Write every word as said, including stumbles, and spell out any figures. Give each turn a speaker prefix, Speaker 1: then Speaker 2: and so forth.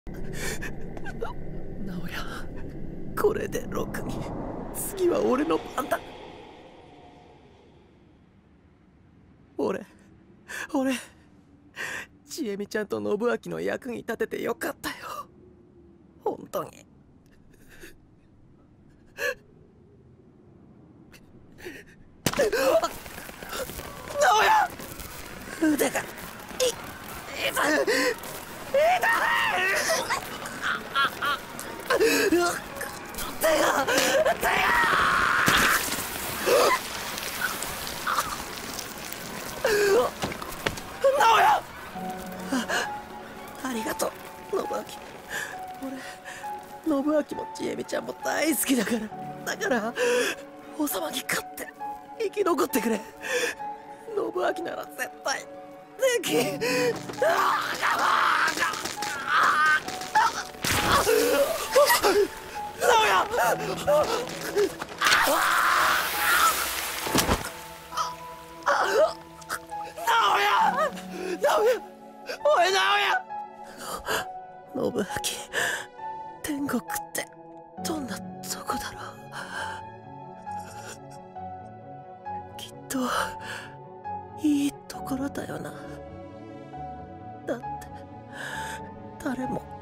Speaker 1: 直哉、これでろくに。次は俺の番だ。俺俺ちえみちゃんと信明の役に立ててよかったよ、本当に。直哉、腕がい痛い痛い。手が手が直哉、ありがとう信明。俺信明もちえみちゃんも大好きだから。だからおさまに勝って生き残ってくれ。信明なら絶対でき。直哉、直哉、おい直哉。信明、天国ってどんなとこだろう。きっといいところだよな。だって誰も